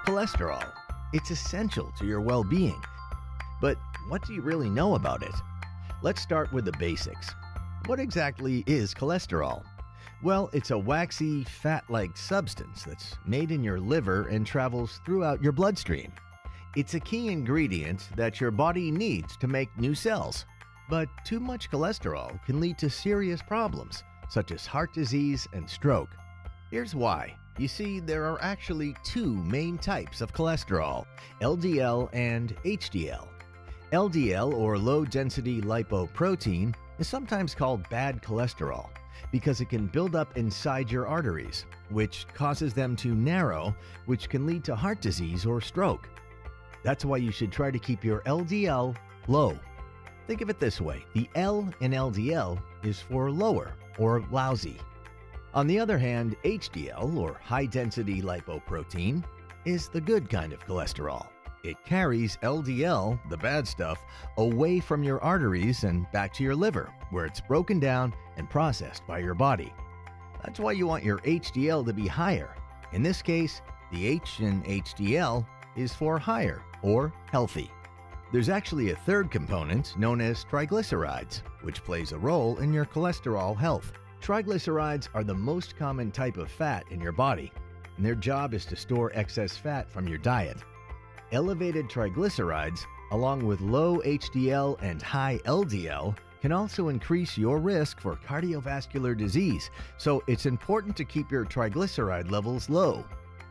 Cholesterol. It's essential to your well-being. But what do you really know about it? Let's start with the basics. What exactly is cholesterol? Well, it's a waxy, fat-like substance that's made in your liver and travels throughout your bloodstream. It's a key ingredient that your body needs to make new cells. But too much cholesterol can lead to serious problems, such as heart disease and stroke. Here's why. You see, there are actually two main types of cholesterol, LDL and HDL. LDL, or low-density lipoprotein, is sometimes called bad cholesterol because it can build up inside your arteries, which causes them to narrow, which can lead to heart disease or stroke. That's why you should try to keep your LDL low. Think of it this way, the L in LDL is for lower or lousy. On the other hand, HDL, or high-density lipoprotein, is the good kind of cholesterol. It carries LDL, the bad stuff, away from your arteries and back to your liver, where it's broken down and processed by your body. That's why you want your HDL to be higher. In this case, the H in HDL is for higher or healthy. There's actually a third component known as triglycerides, which plays a role in your cholesterol health. Triglycerides are the most common type of fat in your body, and their job is to store excess fat from your diet. Elevated triglycerides, along with low HDL and high LDL, can also increase your risk for cardiovascular disease, so it's important to keep your triglyceride levels low.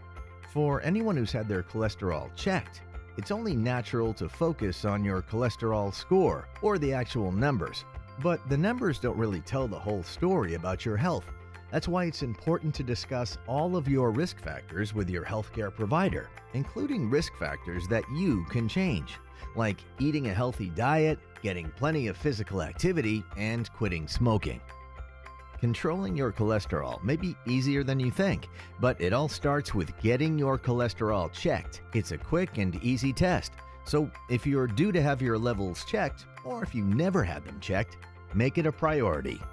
For anyone who's had their cholesterol checked, it's only natural to focus on your cholesterol score or the actual numbers. But the numbers don't really tell the whole story about your health. That's why it's important to discuss all of your risk factors with your healthcare provider, including risk factors that you can change, like eating a healthy diet, getting plenty of physical activity, and quitting smoking. Controlling your cholesterol may be easier than you think, but it all starts with getting your cholesterol checked. It's a quick and easy test. So if you're due to have your levels checked, or if you never had them checked, make it a priority.